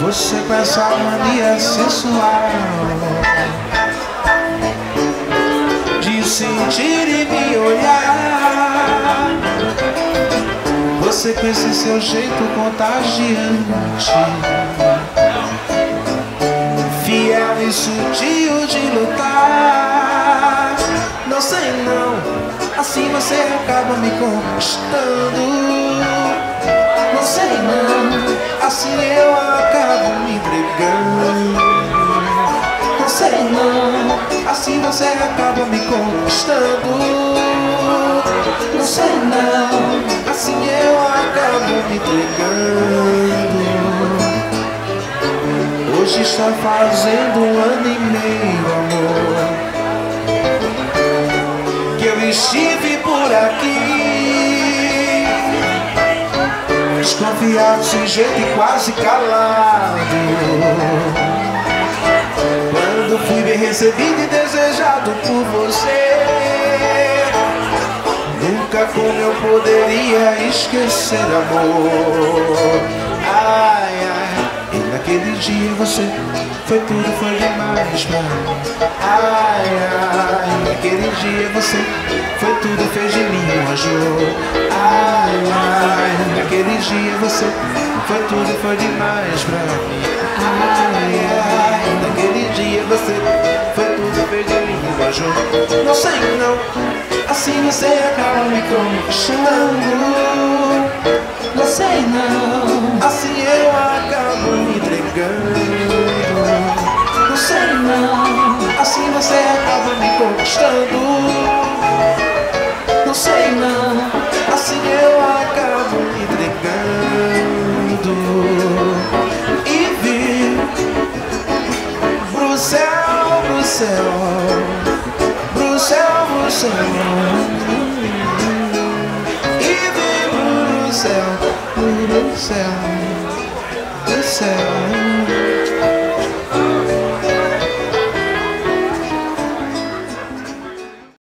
Você com essa mania sensual de sentir e me olhar. Você com esse seu jeito contagiante, fiel e sutil de lutar. Não sei não, assim você acaba me conquistando. Não sei não, assim eu acabo me entregando. Não sei não, assim você acaba me conquistando. Não sei não, assim eu acabo me entregando. Hoje está fazendo 1 ano e meio, amor, que eu estive por aqui, desconfiado, sem jeito e quase calado. Quando fui bem recebido e desejado por você, nunca como eu poderia esquecer, amor. Ai, ai, e naquele dia você foi tudo, foi demais pra mim. Ai, ai, naquele dia você foi tudo, fez de mim um anjo. Ai, ai, naquele dia você foi tudo, foi demais pra mim. Ai, ai, naquele dia você foi tudo, fez de mim um anjo. Não sei não, assim você acaba me conquistando. Não sei não, assim eu acabo me entregando. Não sei não, assim você acaba me conquistando. Não sei não, assim eu acabo me entregando. E vi pro céu, pro céu, pro céu, pro céu. E vi pro céu, pro céu, pro céu.